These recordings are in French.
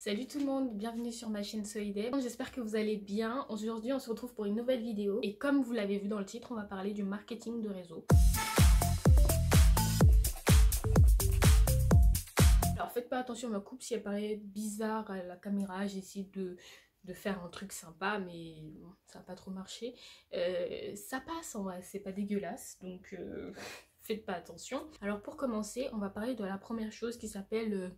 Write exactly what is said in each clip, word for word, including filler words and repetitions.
Salut tout le monde, bienvenue sur ma chaîne Soide. J'espère que vous allez bien. Aujourd'hui on se retrouve pour une nouvelle vidéo et comme vous l'avez vu dans le titre, on va parler du marketing de réseau. Alors faites pas attention à ma coupe si elle paraît bizarre à la caméra, j'essaie de, de faire un truc sympa mais bon, ça n'a pas trop marché. Euh, ça passe en vrai, c'est pas dégueulasse donc euh, faites pas attention. Alors pour commencer, on va parler de la première chose qui s'appelle... Euh,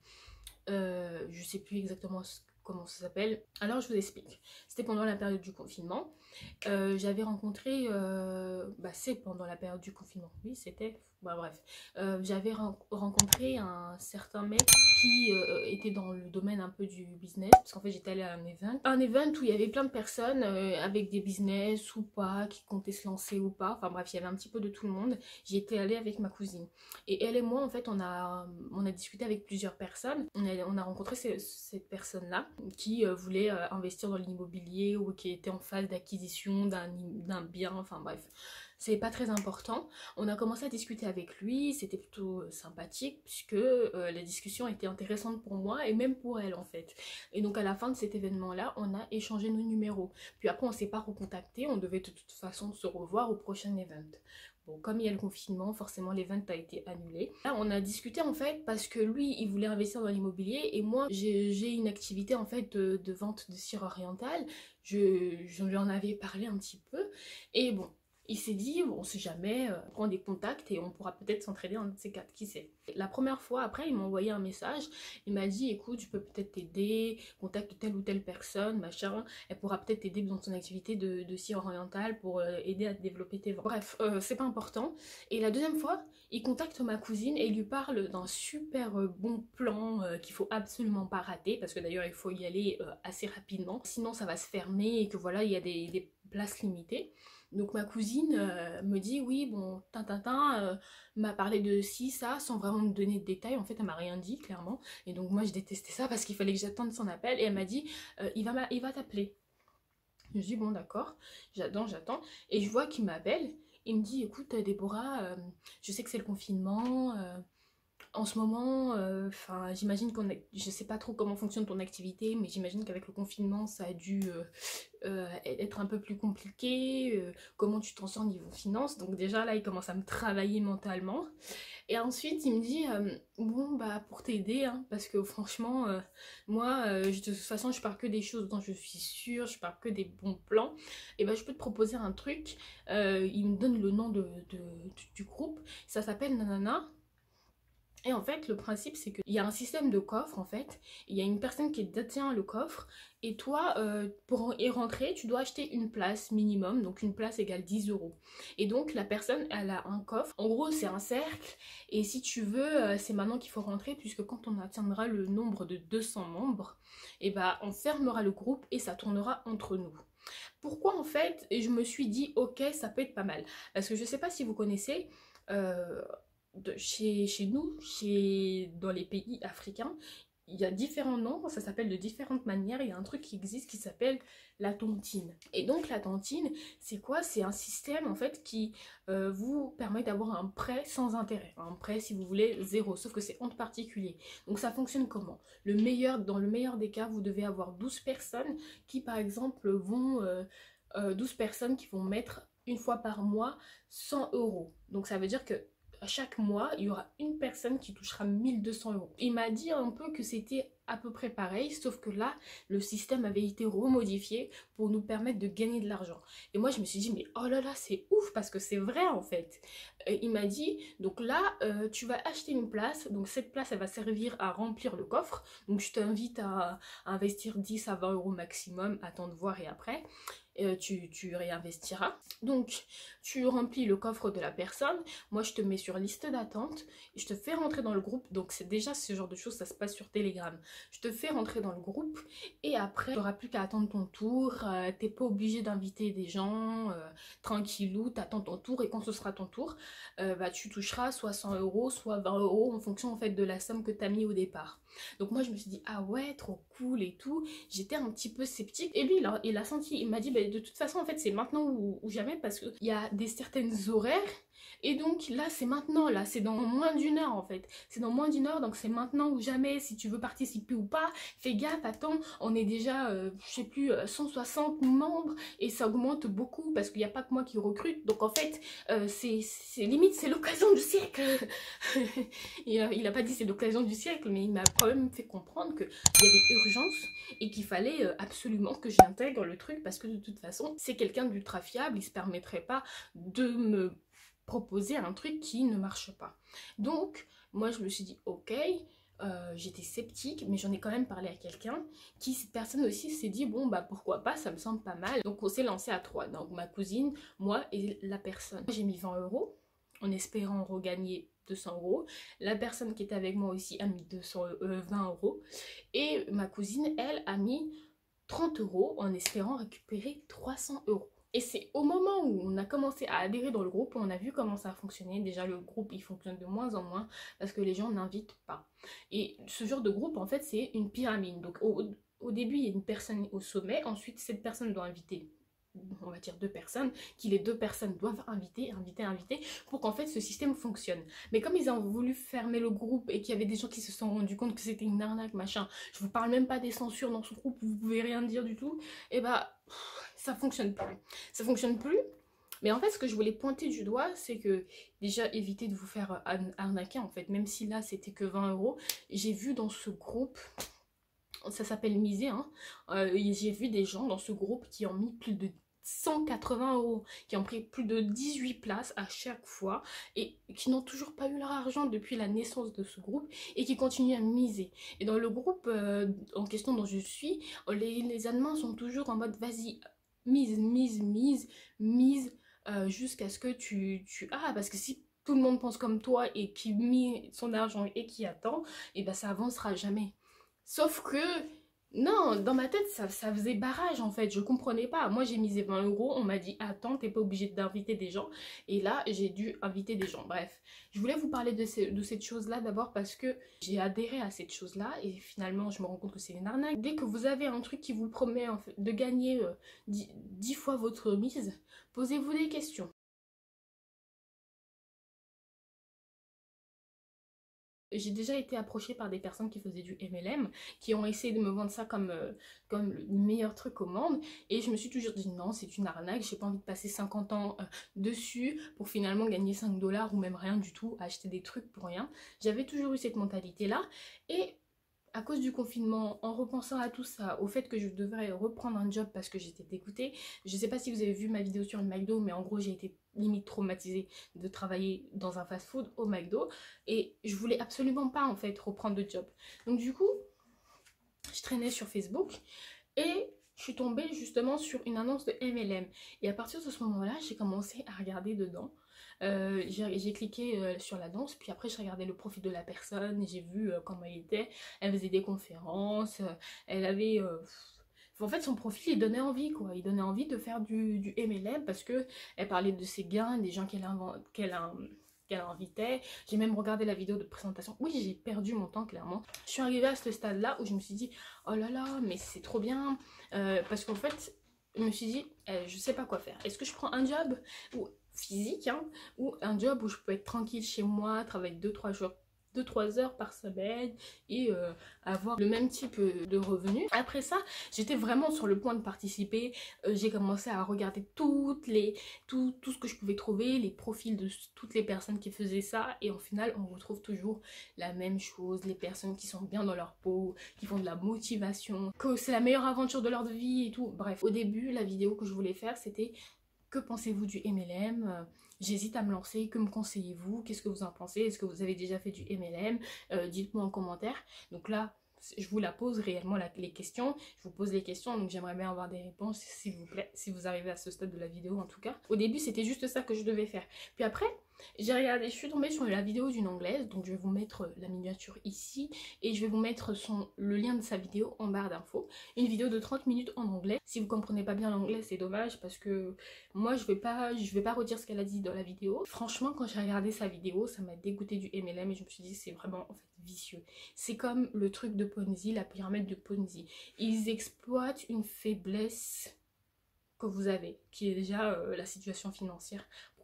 Euh, je sais plus exactement ce, comment ça s'appelle. Alors je vous explique. C'était pendant la période du confinement. Euh, J'avais rencontré, euh, bah c'est pendant la période du confinement. Oui, c'était. Bah bref, euh, j'avais ren rencontré un certain mec qui euh, était dans le domaine un peu du business, parce qu'en fait j'étais allée à un event, un event où il y avait plein de personnes euh, avec des business ou pas, qui comptaient se lancer ou pas. Enfin bref, il y avait un petit peu de tout le monde. J'y étais allée avec ma cousine et elle et moi en fait on a on a discuté avec plusieurs personnes. On a, on a rencontré ces, cette personne là qui euh, voulait euh, investir dans l'immobilier ou qui était en phase d'acquisition d'un d'un bien. Enfin bref. C'est pas très important. On a commencé à discuter avec lui, c'était plutôt sympathique puisque euh, la discussion était intéressante pour moi et même pour elle en fait. Et donc à la fin de cet événement-là, on a échangé nos numéros. Puis après on s'est pas recontacté, on devait de toute façon se revoir au prochain event. Bon, comme il y a le confinement, forcément l'event a été annulé. Là on a discuté en fait parce que lui il voulait investir dans l'immobilier et moi j'ai une activité en fait de, de vente de cire orientale. Je, je lui en avais parlé un petit peu et bon. Il s'est dit, bon, on sait jamais, euh, prend des contacts et on pourra peut-être s'entraider en ces quatre, qui sait. La première fois, après, il m'a envoyé un message, il m'a dit, écoute, je peux peut-être t'aider, contacte telle ou telle personne, machin, elle pourra peut-être t'aider dans ton activité de, de cire orientale pour euh, aider à développer tes ventes. Bref, euh, c'est pas important. Et la deuxième fois, il contacte ma cousine et il lui parle d'un super euh, bon plan euh, qu'il faut absolument pas rater, parce que d'ailleurs, il faut y aller euh, assez rapidement, sinon ça va se fermer et que voilà, il y a des, des places limitées. Donc ma cousine euh, me dit oui bon Tintintin euh, m'a parlé de ci ça sans vraiment me donner de détails. En fait elle m'a rien dit clairement et donc moi je détestais ça parce qu'il fallait que j'attende son appel et elle m'a dit euh, il va il va t'appeler. Je dis bon d'accord, j'attends j'attends et je vois qu'il m'appelle. Il me dit écoute Déborah, euh, je sais que c'est le confinement, euh, en ce moment, enfin, euh, j'imagine qu'on a, je sais pas trop comment fonctionne ton activité, mais j'imagine qu'avec le confinement, ça a dû euh, euh, être un peu plus compliqué. Euh, comment tu t'en sors niveau finance? Donc déjà là, il commence à me travailler mentalement. Et ensuite, il me dit, euh, bon bah pour t'aider, hein, parce que franchement, euh, moi, euh, de toute façon, je parle que des choses dont je suis sûre, je parle que des bons plans. Et ben, je peux te proposer un truc. Euh, il me donne le nom de, de, du groupe. Ça s'appelle Nanana. Et en fait, le principe, c'est qu'il y a un système de coffre, en fait. Il y a une personne qui détient le coffre. Et toi, euh, pour y rentrer, tu dois acheter une place minimum. Donc, une place égale dix euros. Et donc, la personne, elle a un coffre. En gros, c'est un cercle. Et si tu veux, euh, c'est maintenant qu'il faut rentrer. Puisque quand on atteindra le nombre de deux cents membres, et bah, on fermera le groupe et ça tournera entre nous. Pourquoi, en fait, je me suis dit, ok, ça peut être pas mal. Parce que je sais pas si vous connaissez... Euh, De chez, chez nous, chez, dans les pays africains, il y a différents noms, ça s'appelle de différentes manières. Il y a un truc qui existe qui s'appelle la tontine. Et donc la tontine, c'est quoi? C'est un système en fait qui euh, vous permet d'avoir un prêt sans intérêt. Un prêt, si vous voulez, zéro, sauf que c'est entre particuliers. Donc ça fonctionne comment? Le meilleur, dans le meilleur des cas, vous devez avoir douze personnes qui par exemple vont... Euh, euh, douze personnes qui vont mettre une fois par mois cent euros. Donc ça veut dire que à chaque mois, il y aura une personne qui touchera mille deux cents euros. Il m'a dit un peu que c'était à peu près pareil, sauf que là, le système avait été remodifié pour nous permettre de gagner de l'argent. Et moi, je me suis dit, mais oh là là, c'est ouf, parce que c'est vrai en fait. Euh, il m'a dit, donc là, euh, tu vas acheter une place, donc cette place, elle va servir à remplir le coffre. Donc je t'invite à, à investir dix à vingt euros maximum, attends de voir et après. Euh, tu, tu réinvestiras. Donc, tu remplis le coffre de la personne. Moi, je te mets sur liste d'attente. Je te fais rentrer dans le groupe. Donc, c'est déjà ce genre de choses, ça se passe sur Telegram. Je te fais rentrer dans le groupe. Et après, tu n'auras plus qu'à attendre ton tour. Euh, tu n'es pas obligé d'inviter des gens. Euh, tranquillou, tu attends ton tour. Et quand ce sera ton tour, euh, bah, tu toucheras soit cent euros, soit vingt euros en fonction en fait, de la somme que tu as mis au départ. Donc moi je me suis dit ah ouais trop cool et tout, j'étais un petit peu sceptique et lui il a, il a senti, il m'a dit bah, de toute façon en fait c'est maintenant ou, ou jamais parce qu'il y a des certaines horaires Et donc là, c'est maintenant, là, c'est dans moins d'une heure en fait. C'est dans moins d'une heure, donc c'est maintenant ou jamais. Si tu veux participer ou pas, fais gaffe, attends, on est déjà, euh, je sais plus, euh, cent soixante membres et ça augmente beaucoup parce qu'il n'y a pas que moi qui recrute. Donc en fait, euh, c'est limite, c'est l'occasion du siècle. il, a, il a pas dit c'est l'occasion du siècle, mais il m'a quand même fait comprendre qu'il y avait urgence et qu'il fallait euh, absolument que j'intègre le truc parce que de toute façon, c'est quelqu'un d'ultra fiable, il se permettrait pas de me proposer un truc qui ne marche pas. Donc, moi, je me suis dit, ok, euh, j'étais sceptique, mais j'en ai quand même parlé à quelqu'un qui, cette personne aussi, s'est dit, bon, bah pourquoi pas, ça me semble pas mal. Donc, on s'est lancé à trois. Donc, ma cousine, moi et la personne. J'ai mis vingt euros en espérant regagner deux cents euros. La personne qui était avec moi aussi a mis deux cents, euh, vingt euros. Et ma cousine, elle, a mis trente euros en espérant récupérer trois cents euros. Et c'est au moment où on a commencé à adhérer dans le groupe, on a vu comment ça fonctionnait. Déjà, le groupe, il fonctionne de moins en moins parce que les gens n'invitent pas. Et ce genre de groupe, en fait, c'est une pyramide. Donc, au, au début, il y a une personne au sommet. Ensuite, cette personne doit inviter, on va dire deux personnes, qui les deux personnes doivent inviter, inviter, inviter, pour qu'en fait ce système fonctionne. Mais comme ils ont voulu fermer le groupe et qu'il y avait des gens qui se sont rendus compte que c'était une arnaque, machin, je vous parle même pas des censures dans ce groupe, vous pouvez rien dire du tout, et bah ça fonctionne plus. Ça fonctionne plus. Mais en fait, ce que je voulais pointer du doigt, c'est que déjà éviter de vous faire arnaquer en fait, même si là c'était que vingt euros. J'ai vu dans ce groupe, ça s'appelle miser, hein, euh, j'ai vu des gens dans ce groupe qui ont mis plus de cent quatre-vingts euros, qui ont pris plus de dix-huit places à chaque fois et qui n'ont toujours pas eu leur argent depuis la naissance de ce groupe et qui continuent à miser. Et dans le groupe euh, en question dont je suis, les, les admins sont toujours en mode vas-y, mise, mise, mise, mise, euh, jusqu'à ce que tu, tu... Ah, parce que si tout le monde pense comme toi et qui met son argent et qui attend, et ben ça avancera jamais. Sauf que, non, dans ma tête, ça, ça faisait barrage en fait, je comprenais pas. Moi, j'ai misé vingt euros, on m'a dit, attends, t'es pas obligé d'inviter des gens. Et là, j'ai dû inviter des gens. Bref, je voulais vous parler de, ces, de cette chose-là d'abord parce que j'ai adhéré à cette chose-là et finalement, je me rends compte que c'est une arnaque. Dès que vous avez un truc qui vous promet en fait, de gagner euh, dix fois votre mise, posez-vous des questions. J'ai déjà été approchée par des personnes qui faisaient du M L M, qui ont essayé de me vendre ça comme, euh, comme le meilleur truc au monde. Et je me suis toujours dit non, c'est une arnaque, j'ai pas envie de passer cinquante ans euh, dessus pour finalement gagner cinq dollars ou même rien du tout, acheter des trucs pour rien. J'avais toujours eu cette mentalité-là. Et à cause du confinement, en repensant à tout ça, au fait que je devrais reprendre un job parce que j'étais dégoûtée. Je sais pas si vous avez vu ma vidéo sur le McDo, mais en gros j'ai été limite traumatisée de travailler dans un fast-food au McDo. Et je voulais absolument pas en fait reprendre de job. Donc du coup, je traînais sur Facebook et je suis tombée justement sur une annonce de M L M. Et à partir de ce moment-là, j'ai commencé à regarder dedans. Euh, j'ai cliqué euh, sur l'annonce, puis après je regardais le profil de la personne, j'ai vu euh, comment elle était, elle faisait des conférences, euh, elle avait... Euh, en fait son profil il donnait envie quoi, il donnait envie de faire du, du M L M parce que elle parlait de ses gains, des gens qu'elle qu'elle qu'elle invitait. J'ai même regardé la vidéo de présentation. Oui, j'ai perdu mon temps clairement. Je suis arrivée à ce stade là où je me suis dit oh là là mais c'est trop bien euh, parce qu'en fait je me suis dit eh, je sais pas quoi faire, est-ce que je prends un job ou physique hein, ou un job où je peux être tranquille chez moi, travailler deux trois jours deux trois heures par semaine et euh, avoir le même type de revenus. Après ça, j'étais vraiment sur le point de participer. Euh, j'ai commencé à regarder toutes les, tout, tout ce que je pouvais trouver, les profils de toutes les personnes qui faisaient ça. Et au final, on retrouve toujours la même chose. Les personnes qui sont bien dans leur peau, qui font de la motivation, que c'est la meilleure aventure de leur vie et tout. Bref, au début, la vidéo que je voulais faire, c'était que pensez-vous du M L M? J'hésite à me lancer, que me conseillez-vous? Qu'est-ce que vous en pensez? Est-ce que vous avez déjà fait du M L M? euh, Dites-moi en commentaire. Donc là, je vous la pose réellement la, les questions. Je vous pose les questions, donc j'aimerais bien avoir des réponses, s'il vous plaît, si vous arrivez à ce stade de la vidéo en tout cas. Au début, c'était juste ça que je devais faire. Puis après, j'ai regardé, je suis tombée sur la vidéo d'une anglaise, donc je vais vous mettre la miniature ici et je vais vous mettre son, le lien de sa vidéo en barre d'infos. Une vidéo de trente minutes en anglais. Si vous comprenez pas bien l'anglais, c'est dommage parce que moi je vais pas, je vais pas redire ce qu'elle a dit dans la vidéo. Franchement, quand j'ai regardé sa vidéo, ça m'a dégoûté du M L M et je me suis dit c'est vraiment en fait vicieux. C'est comme le truc de Ponzi, la pyramide de Ponzi. Ils exploitent une faiblesse que vous avez, qui est déjà euh, la situation financière,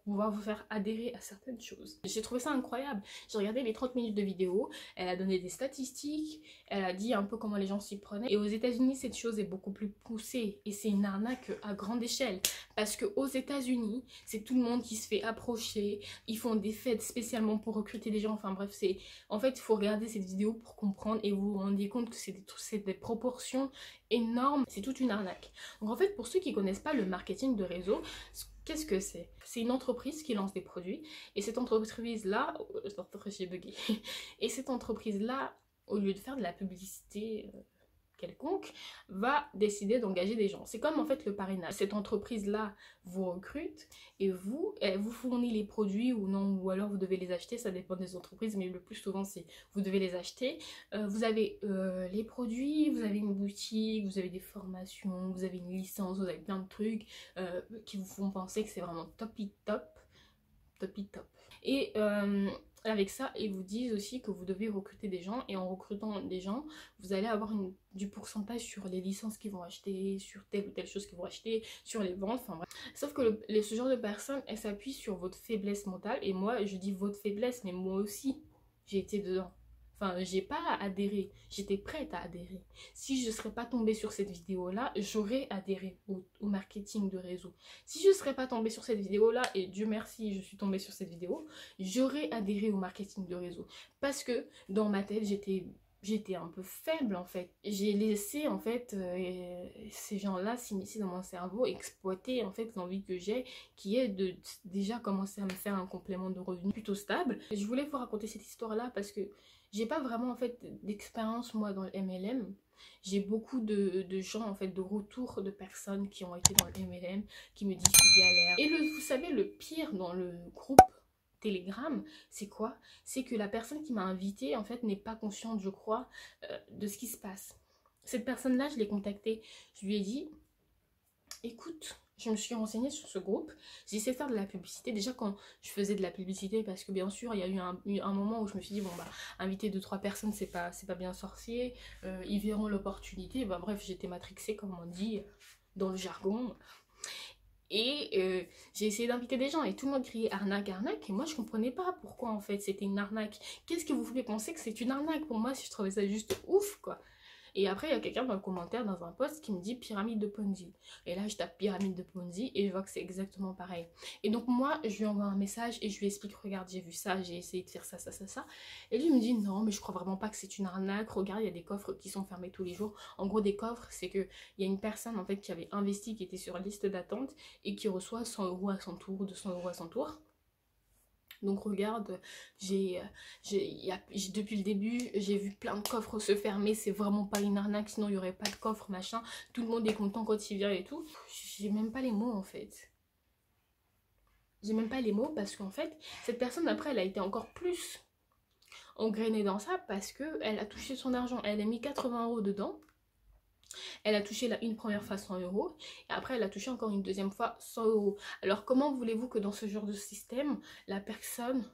pouvoir vous faire adhérer à certaines choses. J'ai trouvé ça incroyable. J'ai regardé les trente minutes de vidéo, elle a donné des statistiques, elle a dit un peu comment les gens s'y prenaient. Et aux États-Unis, cette chose est beaucoup plus poussée et c'est une arnaque à grande échelle. Parce qu'aux États-Unis, c'est tout le monde qui se fait approcher, ils font des fêtes spécialement pour recruter des gens. Enfin bref, c'est en fait, il faut regarder cette vidéo pour comprendre et vous vous rendez compte que c'est des, des proportions énormes. C'est toute une arnaque. Donc en fait, pour ceux qui ne connaissent pas le marketing de réseau, qu'est-ce que c'est? C'est une entreprise qui lance des produits et cette entreprise-là, j'ai bugué, et cette entreprise-là, au lieu de faire de la publicité quelconque, va décider d'engager des gens. C'est comme en fait le parrainage. Cette entreprise-là vous recrute et vous, elle vous fournit les produits ou non, ou alors vous devez les acheter, ça dépend des entreprises, mais le plus souvent c'est vous devez les acheter. Euh, vous avez euh, les produits, vous avez une boutique, vous avez des formations, vous avez une licence, vous avez plein de trucs euh, qui vous font penser que c'est vraiment topi top, topi top. Et euh, avec ça, ils vous disent aussi que vous devez recruter des gens et en recrutant des gens, vous allez avoir une, du pourcentage sur les licences qu'ils vont acheter, sur telle ou telle chose qu'ils vont acheter, sur les ventes, enfin bref. Sauf que le, les, ce genre de personnes, elles s'appuient sur votre faiblesse mentale et moi, je dis votre faiblesse, mais moi aussi, j'ai été dedans. Enfin, j'ai pas adhéré, j'étais prête à adhérer. Si je ne serais pas tombée sur cette vidéo-là, j'aurais adhéré au, au marketing de réseau. Si je ne serais pas tombée sur cette vidéo-là, et Dieu merci, je suis tombée sur cette vidéo, j'aurais adhéré au marketing de réseau. Parce que dans ma tête, j'étais... J'étais un peu faible en fait. J'ai laissé en fait euh, ces gens-là s'immiscer dans mon cerveau, exploiter en fait l'envie que j'ai, qui est de déjà commencer à me faire un complément de revenu plutôt stable. Je voulais vous raconter cette histoire-là parce que j'ai pas vraiment en fait d'expérience moi dans le M L M. J'ai beaucoup de, de gens en fait, de retours de personnes qui ont été dans le M L M, qui me disent qu'ils galèrent. Et le, vous savez, le pire dans le groupe Telegram, c'est quoi? C'est que la personne qui m'a invitée, en fait, n'est pas consciente, je crois, euh, de ce qui se passe. Cette personne-là, je l'ai contactée. Je lui ai dit, écoute, je me suis renseignée sur ce groupe. J'ai essayé de faire de la publicité. Déjà, quand je faisais de la publicité, parce que bien sûr, il y a eu un, un moment où je me suis dit, bon, bah, inviter deux, trois personnes, c'est pas, c'est pas bien sorcier. Euh, ils verront l'opportunité. Bah, bref, j'étais matrixée, comme on dit, dans le jargon. Et euh, j'ai essayé d'inviter des gens et tout le monde criait arnaque, arnaque. Et moi, je comprenais pas pourquoi en fait c'était une arnaque. Qu'est-ce qui vous fait penser que c'est une arnaque? Pour moi, je trouvais ça juste ouf quoi. Et après, il y a quelqu'un dans le commentaire, dans un post, qui me dit pyramide de Ponzi. Et là, je tape pyramide de Ponzi et je vois que c'est exactement pareil. Et donc, moi, je lui envoie un message et je lui explique, regarde, j'ai vu ça, j'ai essayé de faire ça, ça, ça, ça. Et lui, il me dit, non, mais je crois vraiment pas que c'est une arnaque. Regarde, il y a des coffres qui sont fermés tous les jours. En gros, des coffres, c'est qu'il y a une personne, en fait, qui avait investi, qui était sur liste d'attente et qui reçoit cent euros à son tour, deux cents euros à son tour. Donc regarde, j'ai, j'ai, depuis le début, j'ai vu plein de coffres se fermer, c'est vraiment pas une arnaque, sinon il n'y aurait pas de coffre, machin. Tout le monde est content quand il vient et tout. J'ai même pas les mots en fait. J'ai même pas les mots parce qu'en fait, cette personne après, elle a été encore plus engrainée dans ça parce qu'elle a touché son argent. Elle a mis quatre-vingts euros dedans. Elle a touché la, une première fois cent euros et après elle a touché encore une deuxième fois cent euros. Alors comment voulez-vous que dans ce genre de système, la personne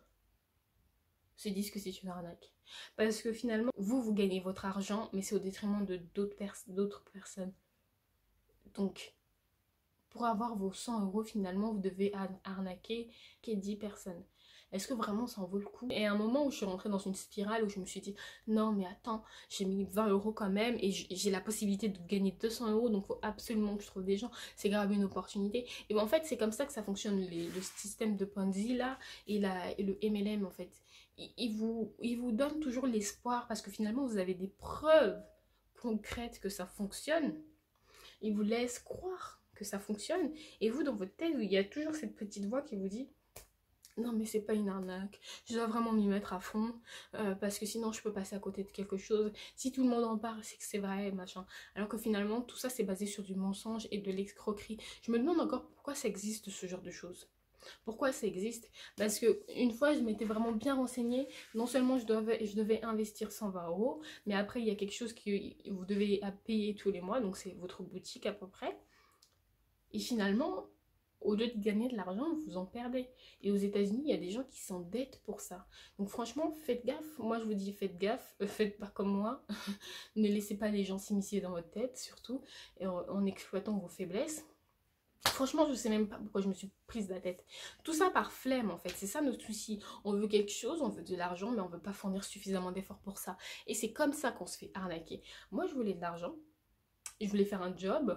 se dise que c'est une arnaque? Parce que finalement, vous, vous gagnez votre argent, mais c'est au détriment de d'autres pers d'autres personnes. Donc, pour avoir vos cent euros, finalement, vous devez arnaquer dix personnes. Est-ce que vraiment ça en vaut le coup? Et à un moment où je suis rentrée dans une spirale où je me suis dit non mais attends, j'ai mis vingt euros quand même et j'ai la possibilité de gagner deux cents euros, donc il faut absolument que je trouve des gens, c'est grave une opportunité. Et bien en fait c'est comme ça que ça fonctionne, les, le système de Ponzi là et, la, et le M L M en fait. Il, il, vous, il vous donne toujours l'espoir parce que finalement vous avez des preuves concrètes que ça fonctionne. Il vous laisse croire que ça fonctionne et vous dans votre tête il y a toujours cette petite voix qui vous dit non mais c'est pas une arnaque, je dois vraiment m'y mettre à fond euh, parce que sinon je peux passer à côté de quelque chose. Si tout le monde en parle c'est que c'est vrai machin. Alors que finalement tout ça c'est basé sur du mensonge et de l'escroquerie. Je me demande encore pourquoi ça existe ce genre de choses. Pourquoi ça existe? Parce que une fois je m'étais vraiment bien renseignée. Non seulement je devais, je devais investir cent vingt euros, mais après il y a quelque chose que vous devez payer tous les mois, donc c'est votre boutique à peu près. Et finalement, au lieu de gagner de l'argent, vous en perdez. Et aux États-Unis, il y a des gens qui s'endettent pour ça. Donc franchement, faites gaffe. Moi, je vous dis, faites gaffe. Euh, faites pas comme moi. Ne laissez pas les gens s'immiscer dans votre tête, surtout, et en, en exploitant vos faiblesses. Franchement, je sais même pas pourquoi je me suis prise la tête. Tout ça par flemme en fait, c'est ça notre souci. On veut quelque chose, on veut de l'argent, mais on veut pas fournir suffisamment d'efforts pour ça. Et c'est comme ça qu'on se fait arnaquer. Moi, je voulais de l'argent, je voulais faire un job,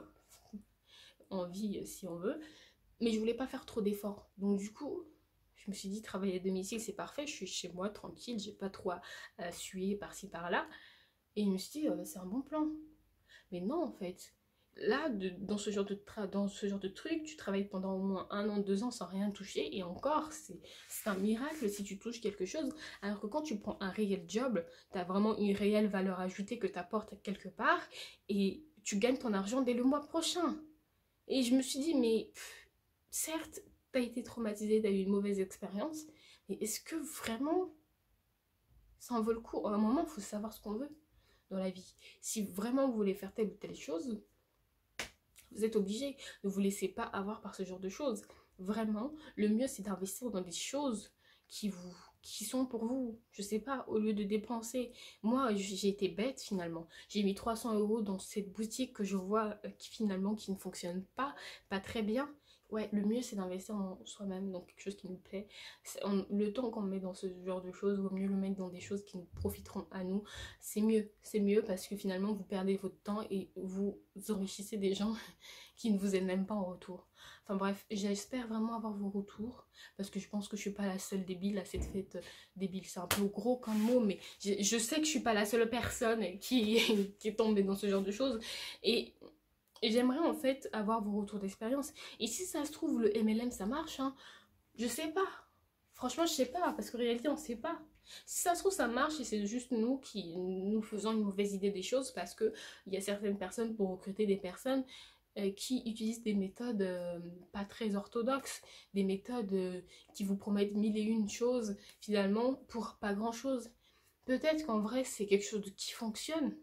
en vie si on veut, mais je voulais pas faire trop d'efforts. Donc du coup, je me suis dit, travailler à domicile, c'est parfait, je suis chez moi, tranquille, j'ai pas trop à, à suer par-ci par-là. Et je me suis dit, euh, c'est un bon plan. Mais non, en fait. Là, de, dans, ce genre de tra dans ce genre de truc, tu travailles pendant au moins un an, deux ans sans rien toucher. Et encore, c'est un miracle si tu touches quelque chose. Alors que quand tu prends un réel job, tu as vraiment une réelle valeur ajoutée que tu apportes quelque part. Et tu gagnes ton argent dès le mois prochain. Et je me suis dit, mais pff, certes, tu as été traumatisé, tu as eu une mauvaise expérience. Mais est-ce que vraiment ça en vaut le coup? À un moment, il faut savoir ce qu'on veut dans la vie. Si vraiment vous voulez faire telle ou telle chose, vous êtes obligé. Ne vous laissez pas avoir par ce genre de choses. Vraiment, le mieux c'est d'investir dans des choses qui vous qui sont pour vous. Je sais pas, au lieu de dépenser. Moi, j'ai été bête finalement. J'ai mis trois cents euros dans cette boutique que je vois euh, qui finalement qui ne fonctionne pas, pas très bien. Ouais, le mieux c'est d'investir en soi-même, dans quelque chose qui nous plaît. On, le temps qu'on met dans ce genre de choses, vaut mieux le mettre dans des choses qui nous profiteront à nous. C'est mieux, c'est mieux parce que finalement vous perdez votre temps et vous enrichissez des gens qui ne vous aident même pas en retour. Enfin bref, j'espère vraiment avoir vos retours parce que je pense que je suis pas la seule débile à cette fête. Débile, c'est un peu gros comme mot, mais je, je sais que je suis pas la seule personne qui, qui est tombée dans ce genre de choses. Et Et j'aimerais en fait avoir vos retours d'expérience. Et si ça se trouve, le M L M ça marche, hein, je sais pas. Franchement, je sais pas, parce qu'en réalité, on sait pas. Si ça se trouve, ça marche et c'est juste nous qui nous faisons une mauvaise idée des choses parce qu'il y a certaines personnes pour recruter des personnes euh, qui utilisent des méthodes euh, pas très orthodoxes, des méthodes euh, qui vous promettent mille et une choses finalement pour pas grand chose. Peut-être qu'en vrai, c'est quelque chose qui fonctionne.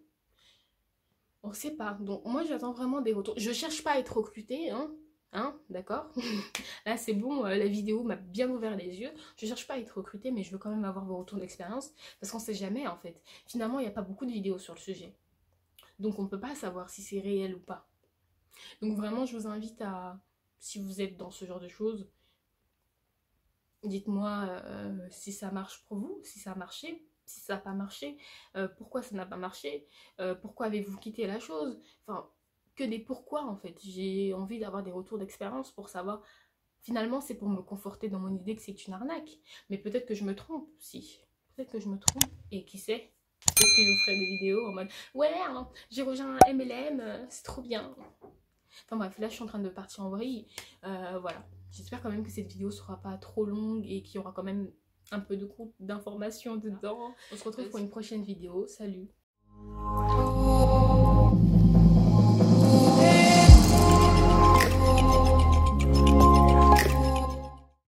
On sait pas. Donc moi j'attends vraiment des retours. Je cherche pas à être recrutée, hein. Hein, d'accord. Là c'est bon, euh, la vidéo m'a bien ouvert les yeux. Je cherche pas à être recrutée, mais je veux quand même avoir vos retours d'expérience. Parce qu'on sait jamais en fait. Finalement, il n'y a pas beaucoup de vidéos sur le sujet. Donc on peut pas savoir si c'est réel ou pas. Donc vraiment, je vous invite à, si vous êtes dans ce genre de choses, dites-moi euh, si ça marche pour vous, si ça a marché. Si ça n'a pas marché, euh, pourquoi ça n'a pas marché, euh, pourquoi avez-vous quitté la chose, enfin, que des pourquoi en fait. J'ai envie d'avoir des retours d'expérience pour savoir, finalement c'est pour me conforter dans mon idée que c'est une arnaque, mais peut-être que je me trompe, si, peut-être que je me trompe, et qui sait, peut-être que je vous ferai des vidéos en mode, ouais, hein, j'ai rejoint un M L M, euh, c'est trop bien. Enfin bref, là je suis en train de partir en vrille, euh, voilà. J'espère quand même que cette vidéo sera pas trop longue et qu'il y aura quand même un peu de d'informations dedans. On se retrouve pour une prochaine vidéo. Salut!